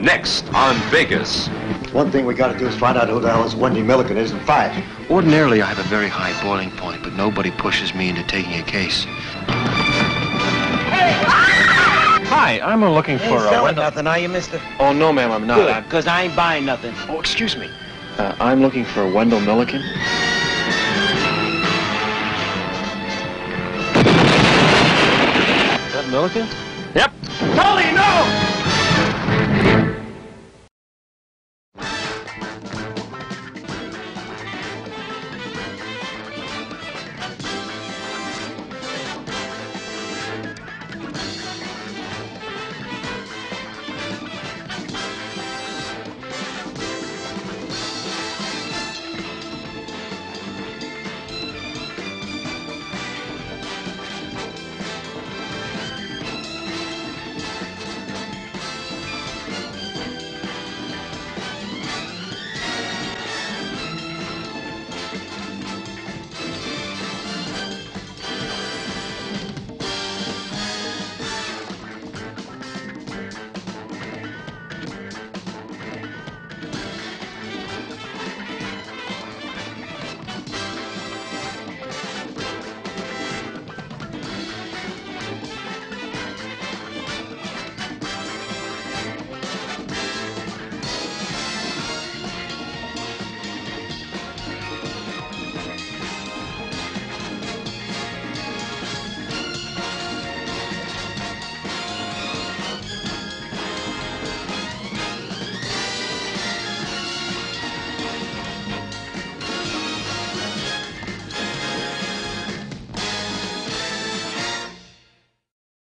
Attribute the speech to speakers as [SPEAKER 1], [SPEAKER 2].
[SPEAKER 1] Next on Vegas.
[SPEAKER 2] One thing we gotta do is find out who the hell this Wendy Milligan is and fight.
[SPEAKER 3] Ordinarily, I have a very high boiling point, but nobody pushes me into taking a case. Hi, I'm looking for
[SPEAKER 4] a selling nothing, are you, mister?
[SPEAKER 3] Oh, no, ma'am, I'm not.
[SPEAKER 4] Because I ain't buying nothing.
[SPEAKER 3] Oh, excuse me. I'm looking for Wendell Milliken. Is that Milliken?
[SPEAKER 1] Yep.
[SPEAKER 4] Tony, no!